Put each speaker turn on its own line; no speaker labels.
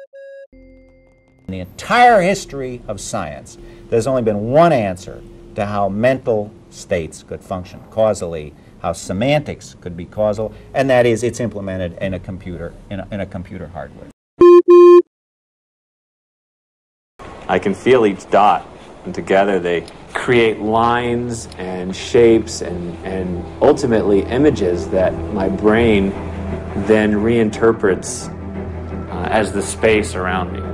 In the entire history of science, there's only been one answer to how mental states could function causally, how semantics could be causal, and that is it's implemented in a computer, in a computer hardware.
I can feel each dot, and together they create lines and shapes and ultimately images that my brain then reinterprets as the space around me.